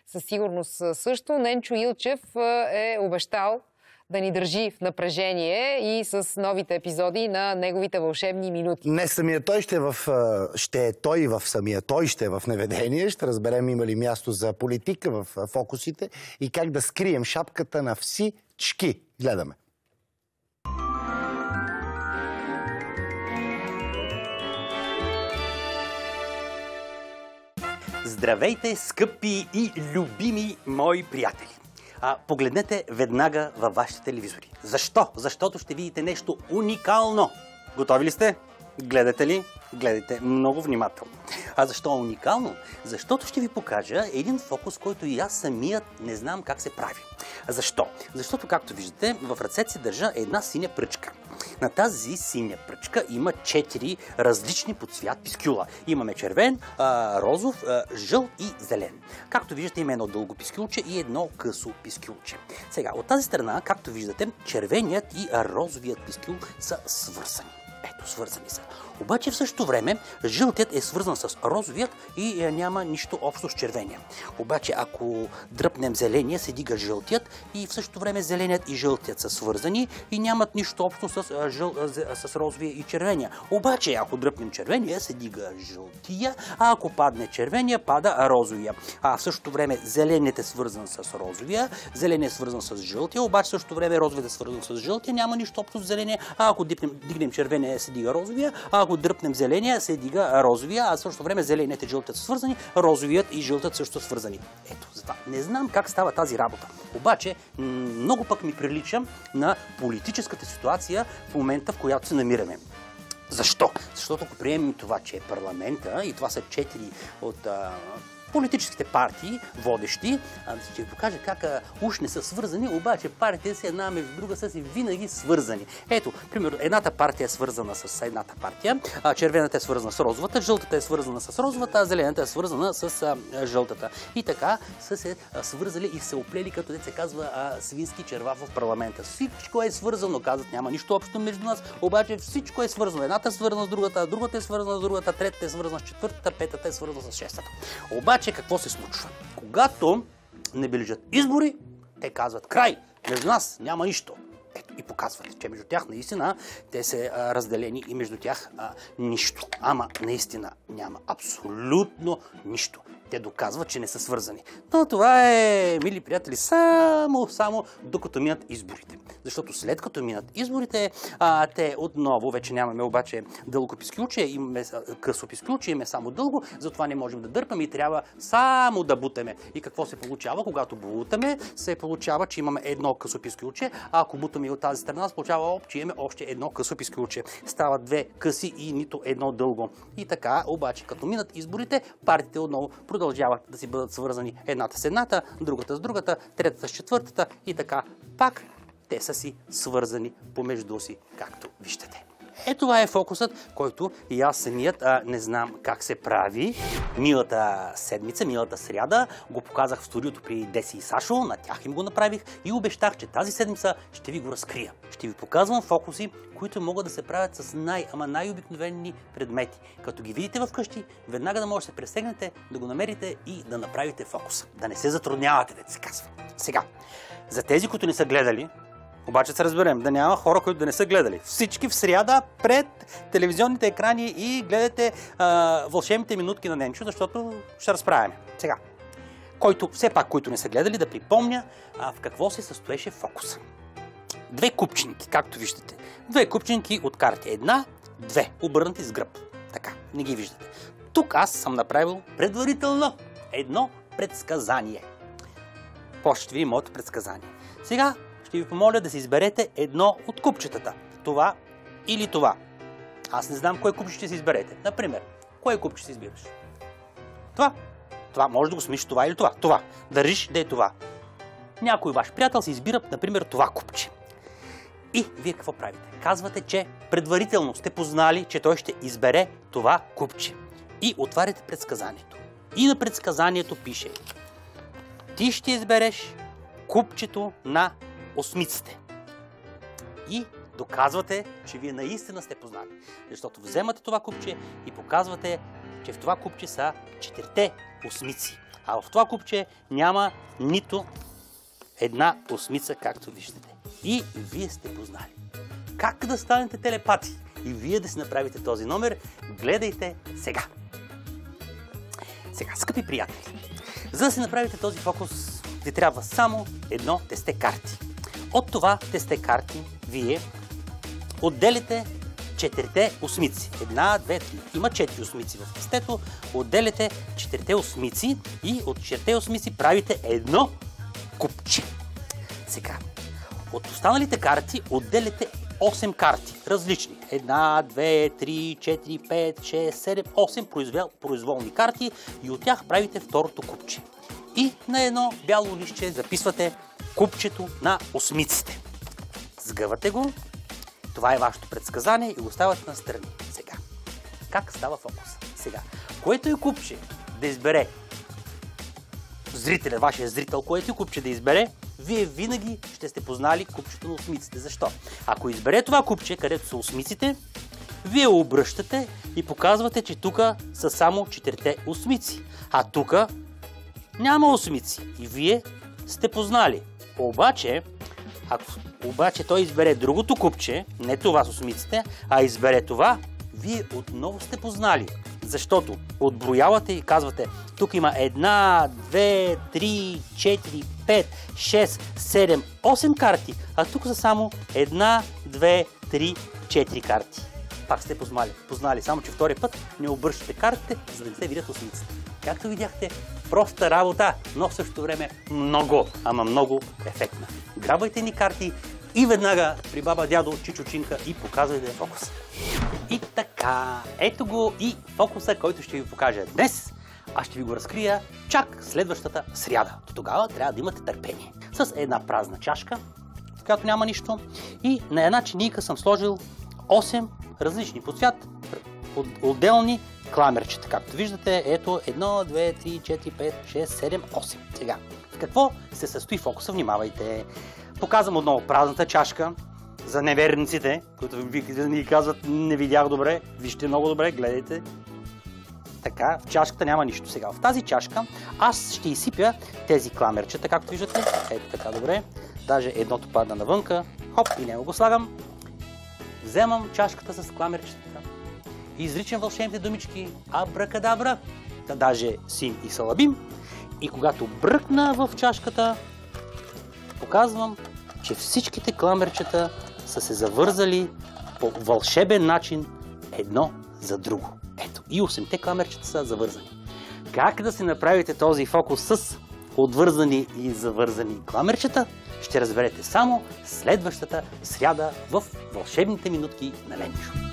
със сигурност също. Ненчо Илчев е обещал да ни държи в напрежение и с новите епизоди на неговите вълшебни минути. Не самия той ще е той в самия той ще е в неведение. Ще разберем има ли място за политика в фокусите и как да скрием шапката на всички. Гледаме. Здравейте, скъпи и любими мои приятели! Погледнете веднага във вашите телевизори. Защо? Защото ще видите нещо уникално. Готови ли сте? Гледате ли? Гледайте много внимателно. Защо е уникално? Защото ще ви покажа един фокус, който и аз самият не знам как се прави. Защо? Защото, както виждате, в ръцете си държа една синя пръчка. На тази синя пръчка има 4 различни по цвят пискюла. Имаме червен, розов, жълт и зелен. Както виждате, има едно дълго пискюлче и едно късо пискюлче. Сега, от тази страна, както виждате, червеният и розовият пискюл са свързани. Ето, свързани са. Обаче в същото време жълтият е свързан с розовият и няма нищо общо с червения. Обаче ако дръпнем зеления, се дига жълтият и в същото време зеленият и жълтият са свързани и нямат нищо общо с розовия и червения. Обаче ако дръпнем червения, се дига жълтия, а ако падне червения, пада розовия. В същото време зеленият е свързан с розовия, зеленият е свързан с жълтия, обаче в същото време розовият е свързан с жълтия, няма нищо общо с зеления, а ако дигнем червения, се дига розовия, ако дръпнем зеления, се дига розовия, а в същото време зеленият и жълтият са свързани, розовият и жълтият също са свързани. Ето, затова не знам как става тази работа. Обаче, много пък ми прилича на политическата ситуация в момента, в която се намираме. Защо? Защото ако приемем това, че е парламента и това са 4 от политическите партии, водещи, ще ви покажа как уж не са свързани, обаче партиите си една между друга са си винаги свързани. Ето, примерно, едната партия е свързана с едната партия, червената е свързана с розовата, жълтата е свързана с розовата, а зелената е свързана с жълтата. И така са се свързали и се оплели, като се казва свински черва в парламента. Всичко е свързано, казват, няма нищо общо между нас, обаче всичко е свързано. Едната е свързана с другата, другата е свързана с другата, третата е свързана с четвъртата, петата е свързана с шестата. Обаче какво се случва? Когато наближат избори, те казват край, между нас няма нищо. Ето и показват, че между тях наистина те са разделени и между тях нищо. Ама наистина няма абсолютно нищо. Те доказват, че не са свързани. Но това е, мили приятели, само докато минат изборите. Защото след като минат изборите, те отново, вече нямаме обаче дълго пискюлче, имаме късо пискюлче, имаме само дълго, затова не можем да дърпаме и трябва само да бутаме. И какво се получава? Когато бутаме, се получава, че имаме едно късо пискюлче, а ако бутаме и от тази страна, се получава, че имаме още едно късо пискюлче. Стават 2 къси и нито едно дълго. И така, обаче, като минат изборите, партиите отново продължават да си бъдат свързани едната с едната, другата с другата, третата с четвъртата и така пак те са си свързани помежду си, както виждате. Това е фокусът, който и аз самият не знам как се прави. Милата седмица, милата сряда, го показах в студиото при Деси и Сашо, на тях им го направих и обещах, че тази седмица ще ви го разкрия. Ще ви показвам фокуси, които могат да се правят с най-обикновени предмети. Като ги видите вкъщи, веднага да можете да се пресегнете, да го намерите и да направите фокуса. Да не се затруднявате, да се казва. Сега, за тези, които не са гледали, обаче се разберем, да няма хора, които да не са гледали. Всички в сряда пред телевизионните екрани и гледате вълшебните минутки на Ненчо, защото ще разправяме. Сега, все пак, които не са гледали, да припомня в какво се състоеше фокуса. 2 купчинки, както виждате. 2 купчинки от карти. 1, 2, обърнати с гръб. Така, не ги виждате. Тук аз съм направил предварително едно предсказание. После ще видим моето предсказание. Сега ще ви помоля да си изберете едно от купчетата. Това или това. Аз не знам кое купче ще си изберете. Например, кое купче ще си избираш? Това. Това. Може да го смислиш това или това. Това. Държиш да е това. Някой ваш приятел си избира, например, това купче. И вие какво правите? Казвате, че предварително сте познали, че той ще избере това купче. И отваряте предсказанието. И на предсказанието пише: ти ще избереш купчето на осмиците. И доказвате, че вие наистина сте познали. Защото вземате това купче и показвате, че в това купче са 4 осмици. А в това купче няма нито една осмица, както виждате. И вие сте познали. Как да станете телепати и вие да си направите този номер, гледайте сега. Сега, скъпи приятели, за да си направите този фокус, ви трябва само едно тесте карти. От това тесте карти вие отделите 4 осмици. 1, 2, 3. Има 4 осмици в тестето. Отделите 4 осмици и от 4 осмици правите едно купче. Сега, от останалите карти отделите 8 карти. Различни. 1, 2, 3, 4, 5, 6, 7, 8 произволни карти и от тях правите второто купче. И на едно бяло листче записвате купчето на осмиците. Сгъвате го. Това е вашето предсказание и го ставате настрани. Сега, как става фокус? Сега, което и купче да избере зрителя, вашия зрител, което и купче да избере, вие винаги ще сте познали купчето на осмиците. Защо? Ако избере това купче, където са осмиците, вие обръщате и показвате, че тук са само 4 осмици. А тук няма осмици. И вие сте познали. Ако той избере другото купче, не това с осмиците, а избере това, вие отново сте познали. Защото отброявате и казвате, тук има 1, 2, 3, 4, 5, 6, 7, 8 карти, а тук са само 1, 2, 3, 4 карти. Пак сте познали, само че втория път не обръщате картите, за да не се видят осмиците. Както видяхте, проста работа, но в същото време много, ама много ефектна. Грабвайте ни карти и веднага при баба, дядо, чичо, чинка и показвайте фокуса. И така, ето го и фокуса, който ще ви покажа днес. Аз ще ви го разкрия чак следващата сряда. До тогава трябва да имате търпение. С една празна чашка, в която няма нищо, и на една чинийка съм сложил 8 различни по цвят отделни кламерчета. Както виждате, ето 1, 2, 3, 4, 5, 6, 7, 8. Сега, в какво се състои фокуса? Внимавайте. Показвам отново празната чашка за неверниците, които ви казват, не видях добре, вижте много добре, гледайте. Така, в чашката няма нищо. Сега, в тази чашка аз ще изсипя тези кламерчета, както виждате. Ето така, добре. Даже едното падна навънка. Хоп, и него го слагам. Вземам чашката с кламерчетата и изричам вълшебните думички абракадабра, да даже син и салабим. И когато бръкна в чашката, показвам, че всичките кламерчета са се завързали по вълшебен начин едно за друго. Ето, и 8-те кламерчета са завързани. Как да се направите този фокус с отвързани и завързани кламерчета, ще разберете само следващата сряда в вълшебните минутки на Ленчо.